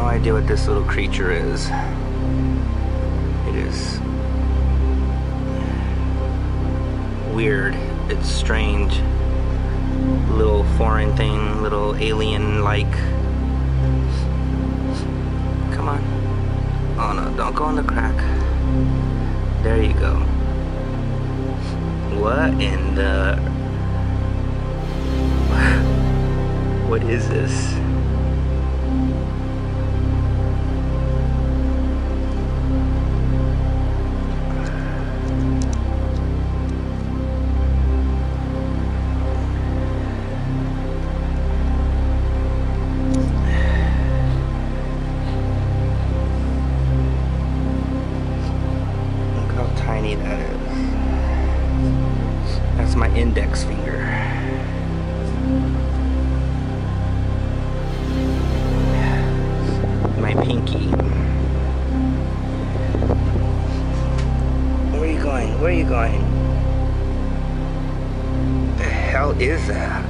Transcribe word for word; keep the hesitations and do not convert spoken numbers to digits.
idea what this little creature is. It is weird. It's strange. Little foreign thing, little alien-like. Come on. Oh no, don't go in the crack. There you go. What in the... What is this? Look how tiny that is. That's my index finger. My pinky. Where are you going? Where are you going? The hell is that?